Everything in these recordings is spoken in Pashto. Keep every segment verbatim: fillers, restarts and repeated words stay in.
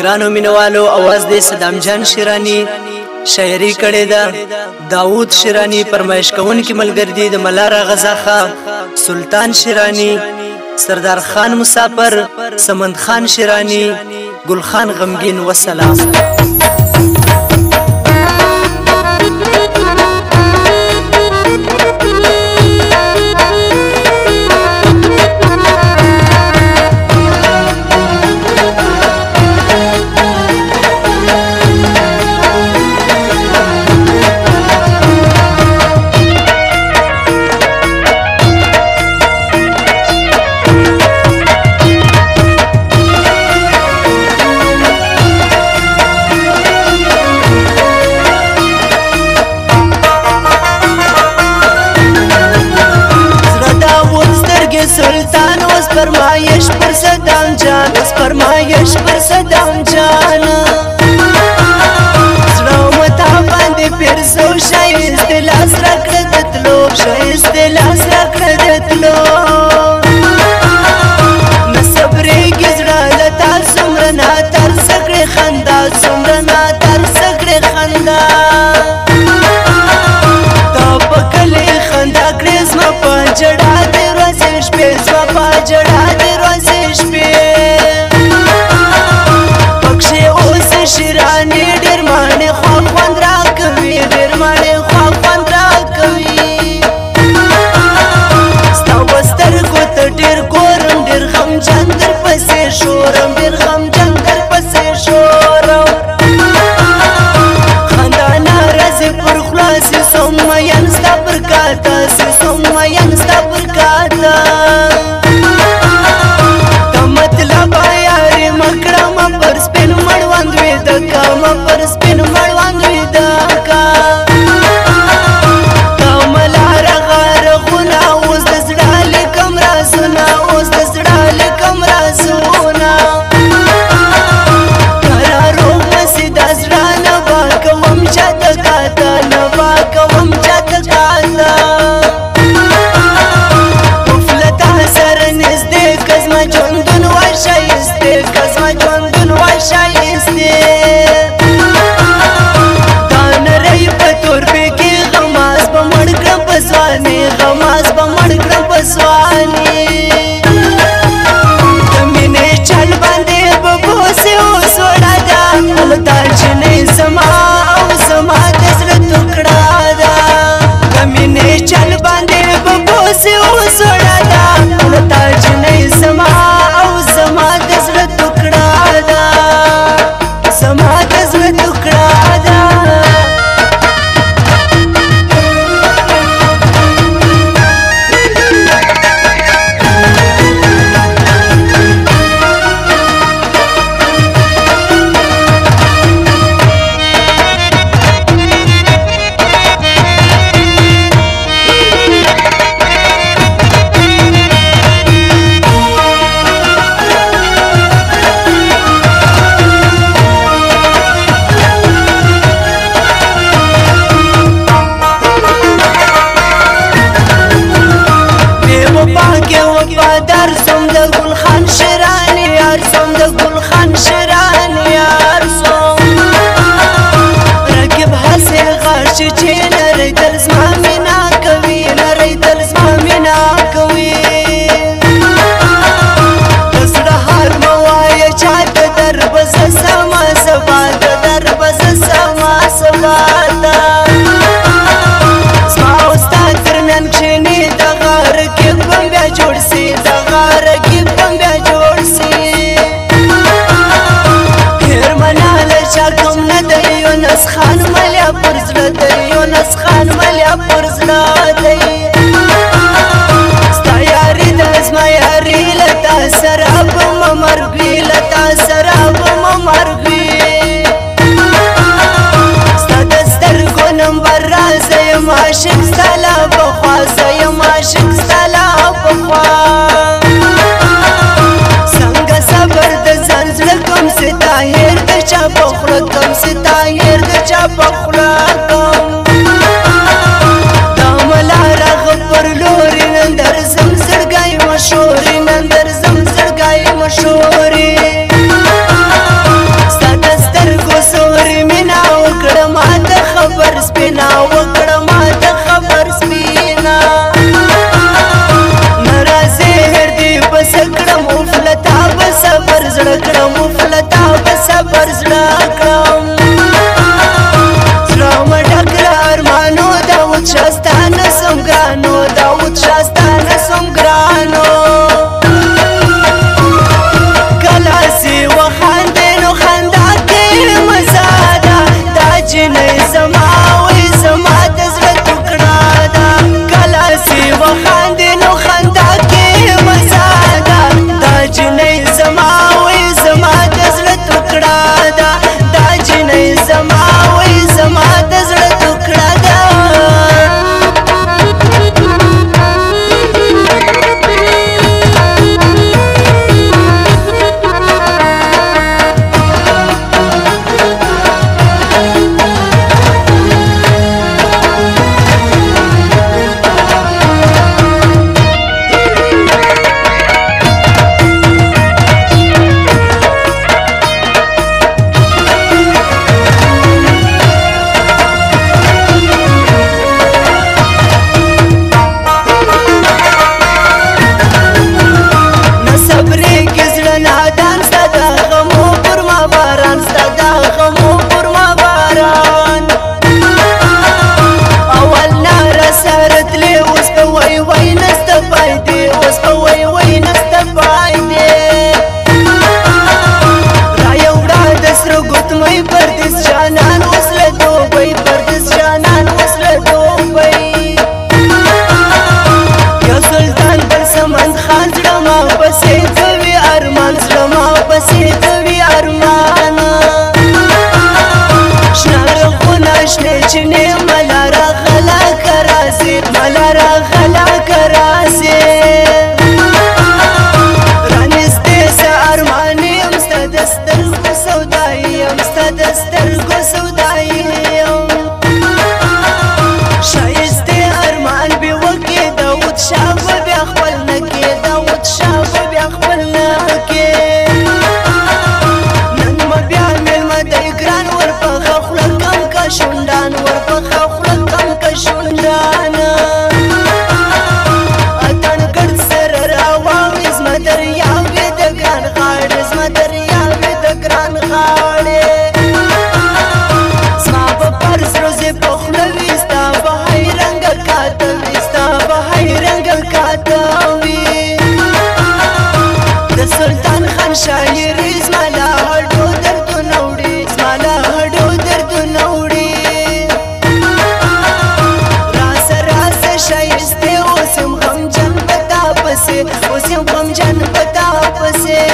ګرانو مینوالو आवाज دې صدام جان شیرانی شاعری کړي دا داوود شیرانی پرمایش کوونکی ملګری د ملارا غزا خان سلطان شیرانی سردار خان مسافر سمند خان شیرانی گل خان غمگین والسلام سلطان اوس فرمایش پر صدام جان اوس فرمایش پر صدام جان زړه متا باندې پرسو شایست لاس راکړه دتلو شایست لاس راکړه دتلو نصبرېږي زړه لتا څومره نه تر سکړې خندا څومره نه تر سکړې خندا تا په کلي خندا کړې زما په جړا دې ورځې شپې زما په جړا دې ورځې شپې پکښې اوس شیرانې ډېر ماڼې خوا خوند راکوي ډېر ماڼې خوا خوند راکوي ستا په سترګو ته ډېر ګورم ډېر غمجن درپسې شورم ډېر غمجن درپسې شورم خندا ناراضي پر خلاصې سم مین ستا پر کاته سې سم مین ستا پر کاته ته مطلب یارې مکړه ما پر سپین مړوند ویده کا ما پر سپین مړوند ویده کا تا ملاره غارغونه اوس د زړه لیکم رازونه اوس د زړه لیکم رازونه قرارو مسې د زړه نه با کوم چاته کاته نه با کوم چاته کاته وفلته سره نږدې که زما ژوندون وای ښایستې که زما ژوندون وای ښایستې دا نری په توربې کې غماز به مړ کړم په ځوانې غماز به مړ کړم په ځوانې د مینې چل باندې به بوسې اوس وړه ده تا جنۍ زما او زما د زړه ټوکړه ده د مینې چل باندې به بوسې اوس وړه ده تا جنۍ زما او زما د زړه ټوکړه ده زما د زړه ټوکړه ده وفادار سوم د ګل خان شیرانی یار سوم د ګل خان شیرانی یار سوم رقیب هسې غاښ چې نری دل زما مینا کوي نری دل زما مینا کوي د زړه حال مه وایه چاته در به زه سمه سبا ته در به زه سمه سبا ته زما او ستا ترمیان کښېني د غاره کې بم بیا جوړ سي د غاره کې بم بیا جوړ سي هېر مناله چا کوم نه دی یونس خان ملیا پر زړه دی یونس خان ملیا پر زړه دی ستا یاري ده زما یاري له تا سره به مه مرګ وي له تا سره به مه مرګ وي ستا د سترګو نمبر را زه یم عاشق ستا لا پخوا زه یم عاشق ستا لا پخوا څنګه صبر د ځان زړه کوم سې تا هېر د چا په خوله کوم سې تا هېر د چا په خوله کوم دا ملاره غفر لورې نن درځم زړګی مشهورې نن درځم زړګی مشهورې نسم ګرانو داود شاه ستا نسم ګرانو کله چې وخاندې نو خندا کې مزه ده دا جنۍ زما وایي زما د زړه ټوکړه ده کله چې وخاندې نو خندا کې مزه ده دا جنۍ زما وایي زما د زړه ټوکړه ده دا جنۍ زما وایي زما د زړه ټوکړه ده شاعري زما له هډو دردونه وړي زما له هډو دردونه وړي راسه راسه ښایستې اوس یم غمجن په تا پسې اوس یم غمجن په تا پسې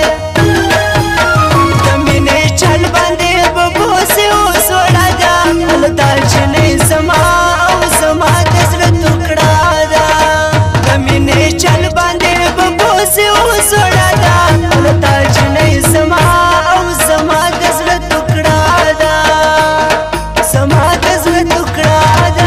د مینې چل باندې به بوسې اوس وړه ده هلته جنۍ زما او زما د زړه ټوکړه ده د مینې چل باندې به بوسې اوس وړه ده هلته جنۍ زما او زما د زړه ټوکړه ده زما د زړه ټوکړه ده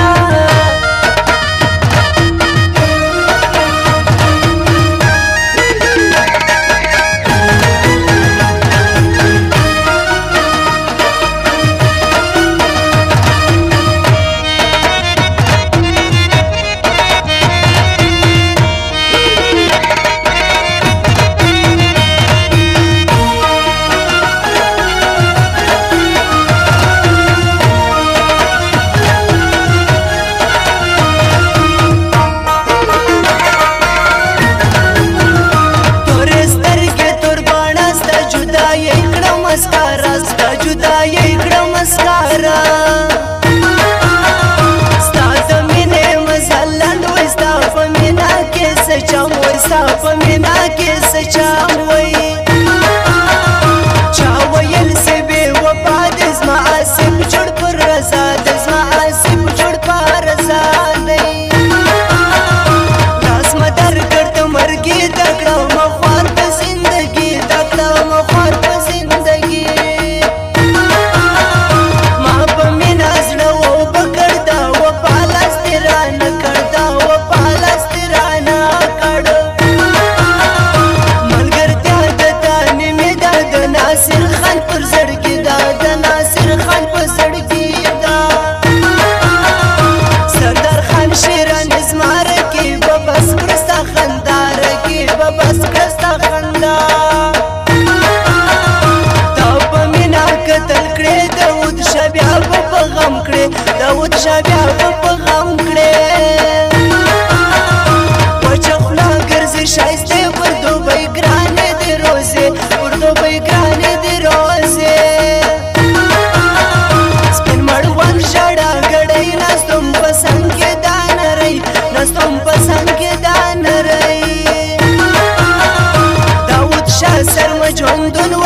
مسکارا ستا جدائی کړه مسکارا ستا د مینې مزلن وای ستا په مینا کې څه چم وای ستا په مینا کې څه چم وای چا ویل سې بې وفا د زما آصف جوړ پر رضا د زما آصف جوړ پر رضا دی لاس مه درکړ د مرګي د کړه مخوار په زندګي د کړه مخوار په داود شاه بیا په غم کړې ستم پسند کې دا نری داود شاه سرم ژوندون